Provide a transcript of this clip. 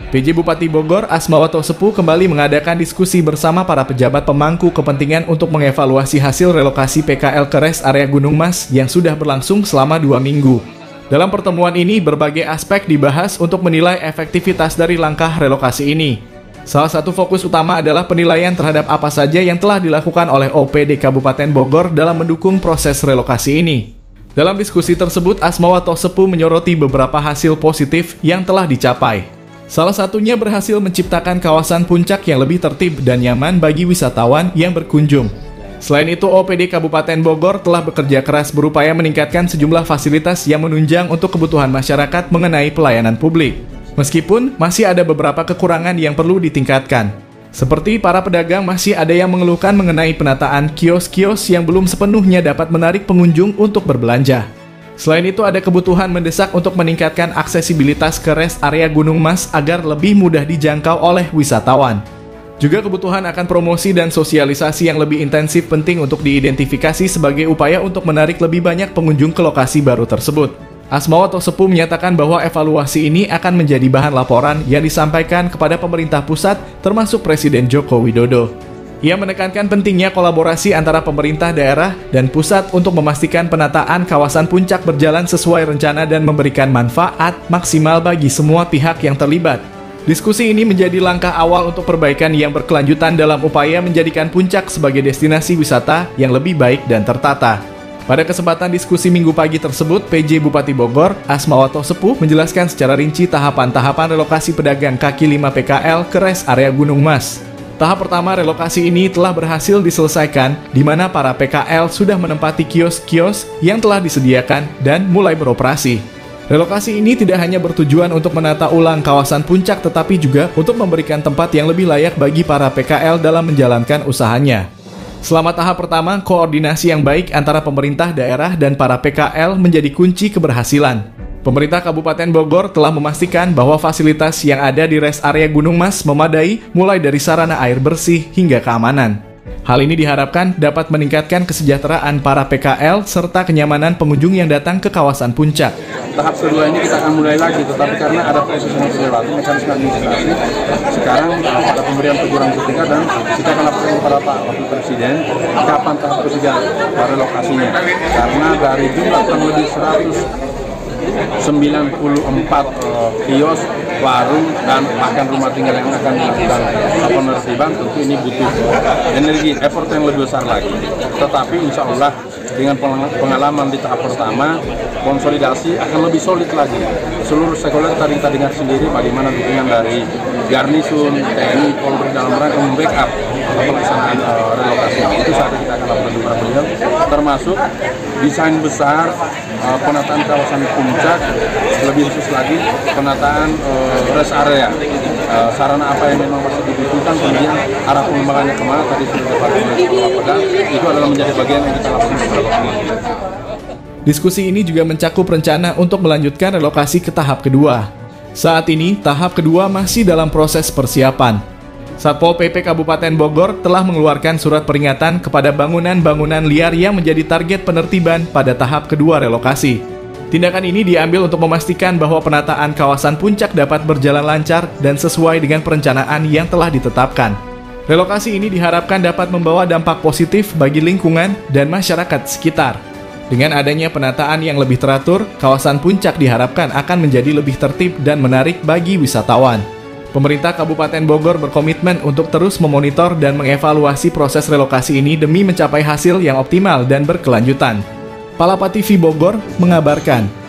PJ Bupati Bogor, Asmawato Sepuh kembali mengadakan diskusi bersama para pejabat pemangku kepentingan untuk mengevaluasi hasil relokasi PKL ke res area Gunung Mas yang sudah berlangsung selama 2 minggu. Dalam pertemuan ini, berbagai aspek dibahas untuk menilai efektivitas dari langkah relokasi ini. Salah satu fokus utama adalah penilaian terhadap apa saja yang telah dilakukan oleh OPD Kabupaten Bogor dalam mendukung proses relokasi ini. Dalam diskusi tersebut, Asmawato Sepuh menyoroti beberapa hasil positif yang telah dicapai. Salah satunya berhasil menciptakan kawasan puncak yang lebih tertib dan nyaman bagi wisatawan yang berkunjung. Selain itu, OPD Kabupaten Bogor telah bekerja keras berupaya meningkatkan sejumlah fasilitas yang menunjang untuk kebutuhan masyarakat mengenai pelayanan publik. Meskipun masih ada beberapa kekurangan yang perlu ditingkatkan. Seperti para pedagang masih ada yang mengeluhkan mengenai penataan kios-kios yang belum sepenuhnya dapat menarik pengunjung untuk berbelanja. Selain itu, ada kebutuhan mendesak untuk meningkatkan aksesibilitas ke res area Gunung Mas agar lebih mudah dijangkau oleh wisatawan. Juga kebutuhan akan promosi dan sosialisasi yang lebih intensif penting untuk diidentifikasi sebagai upaya untuk menarik lebih banyak pengunjung ke lokasi baru tersebut. Asmawato Sepuh menyatakan bahwa evaluasi ini akan menjadi bahan laporan yang disampaikan kepada pemerintah pusat termasuk Presiden Joko Widodo. Ia menekankan pentingnya kolaborasi antara pemerintah daerah dan pusat untuk memastikan penataan kawasan puncak berjalan sesuai rencana dan memberikan manfaat maksimal bagi semua pihak yang terlibat. Diskusi ini menjadi langkah awal untuk perbaikan yang berkelanjutan dalam upaya menjadikan puncak sebagai destinasi wisata yang lebih baik dan tertata. Pada kesempatan diskusi Minggu pagi tersebut, PJ Bupati Bogor, Asmawato Sepuh menjelaskan secara rinci tahapan-tahapan relokasi pedagang kaki 5 PKL ke res area Gunung Mas. Tahap pertama relokasi ini telah berhasil diselesaikan, di mana para PKL sudah menempati kios-kios yang telah disediakan dan mulai beroperasi. Relokasi ini tidak hanya bertujuan untuk menata ulang kawasan puncak, tetapi juga untuk memberikan tempat yang lebih layak bagi para PKL dalam menjalankan usahanya. Selama tahap pertama, koordinasi yang baik antara pemerintah daerah dan para PKL menjadi kunci keberhasilan. Pemerintah Kabupaten Bogor telah memastikan bahwa fasilitas yang ada di res area Gunung Mas memadai mulai dari sarana air bersih hingga keamanan. Hal ini diharapkan dapat meningkatkan kesejahteraan para PKL serta kenyamanan pengunjung yang datang ke kawasan puncak. Tahap kedua ini kita akan mulai lagi, tetapi karena ada proses yang harus dilewati, mekanisme administrasi, sekarang ada pemberian teguran ketika dan kita akan laporkan kepada Pak Wakil Presiden kapan tahap ketiga relokasinya. Karena dari jumlah kurang lebih 194 kios, warung, dan bahkan rumah tinggal yang akan dilakukan penertiban, tentu ini butuh energi, effort yang lebih besar lagi. Tetapi insya Allah dengan pengalaman di tahap pertama, konsolidasi akan lebih solid lagi. Seluruh stakeholder tadi kita dengar sendiri bagaimana dukungan dari Garnisun, TNI, Polri dalam rangka membackup pelaksanaan relokasi. Itu saat kita akan lakukan kepada beliau, termasuk desain besar penataan kawasan puncak, lebih khusus lagi penataan rest area, sarana apa yang memang masih dibutuhkan, kemudian arah pengembangannya kemana tadi sudah dipakai oleh Kapolda, itu adalah menjadi bagian yang kita lakukan beberapa kali. Diskusi ini juga mencakup rencana untuk melanjutkan relokasi ke tahap kedua. Saat ini, tahap kedua masih dalam proses persiapan. Satpol PP Kabupaten Bogor telah mengeluarkan surat peringatan kepada bangunan-bangunan liar yang menjadi target penertiban pada tahap kedua relokasi. Tindakan ini diambil untuk memastikan bahwa penataan kawasan puncak dapat berjalan lancar dan sesuai dengan perencanaan yang telah ditetapkan. Relokasi ini diharapkan dapat membawa dampak positif bagi lingkungan dan masyarakat sekitar. Dengan adanya penataan yang lebih teratur, kawasan puncak diharapkan akan menjadi lebih tertib dan menarik bagi wisatawan. Pemerintah Kabupaten Bogor berkomitmen untuk terus memonitor dan mengevaluasi proses relokasi ini demi mencapai hasil yang optimal dan berkelanjutan. Palapa TV Bogor mengabarkan.